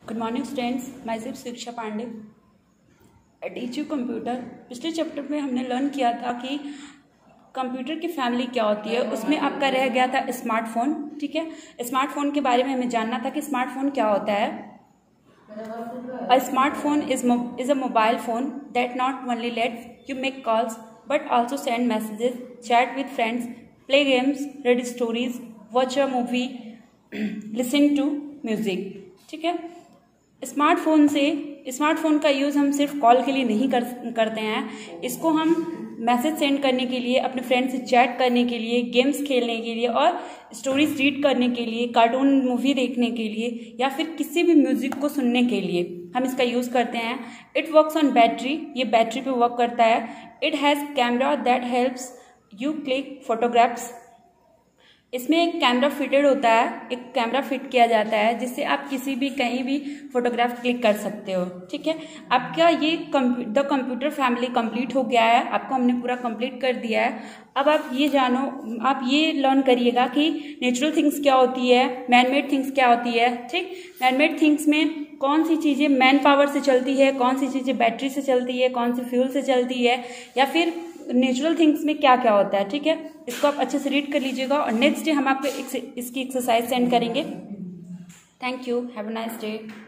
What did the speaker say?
Good morning students, myself Shiksha Pandey I teach you computer. पिछले chapter में हमने learn किया था कि कंप्यूटर की फैमिली क्या होती है। उसमें आपका रह गया था स्मार्टफोन। ठीक है, स्मार्टफोन के बारे में हमें जानना था कि स्मार्टफोन क्या होता है। A smartphone is a mobile phone that not only lets you make calls but also send messages, chat with friends, play games, read stories, watch a movie, listen to music. ठीक है, smartphone का use हम सिर्फ call के लिए नहीं करते हैं। इसको हम मैसेज सेंड करने के लिए, अपने फ्रेंड से चैट करने के लिए, गेम्स खेलने के लिए और स्टोरीज रीड करने के लिए, कार्टून मूवी देखने के लिए या फिर किसी भी म्यूजिक को सुनने के लिए हम इसका यूज़ करते हैं। इट वर्क्स ऑन बैटरी, ये बैटरी पे वर्क करता है। It has camera that helps you click photographs. इसमें एक कैमरा फिटेड होता है, एक कैमरा फिट किया जाता है जिससे आप किसी भी कहीं भी फोटोग्राफ क्लिक कर सकते हो। ठीक है, आपका ये द कंप्यूटर फैमिली कंप्लीट हो गया है, आपको हमने पूरा कंप्लीट कर दिया है। अब आप ये जानो, आप ये लर्न करिएगा कि नेचुरल थिंग्स क्या होती है, मैन मेड थिंग्स क्या होती है। ठीक, मैन मेड थिंग्स में कौन सी चीज़ें मैन पावर से चलती है, कौन सी चीज़ें बैटरी से चलती है, कौन सी फ्यूल से चलती है, या फिर नेचुरल थिंग्स में क्या क्या होता है। ठीक है, इसको आप अच्छे से रीड कर लीजिएगा और नेक्स्ट डे हम आपको इसकी एक्सरसाइज सेंड करेंगे। Thank you, have a nice day.